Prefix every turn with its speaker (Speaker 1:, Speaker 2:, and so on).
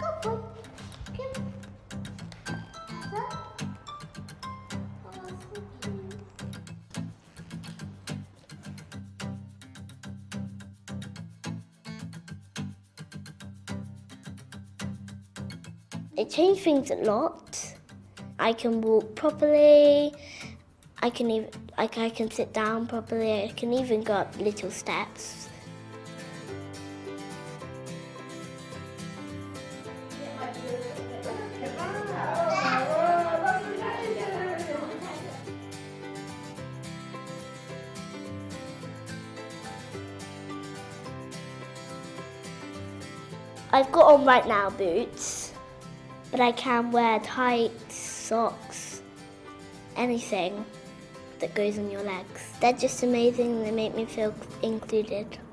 Speaker 1: boy. Come. Oh, so cute. It changed things a lot. I can walk properly. I can sit down properly. I can even go up little steps. I've got on right now boots, but I can wear tights, socks, anything that goes on your legs. They're just amazing. They make me feel included.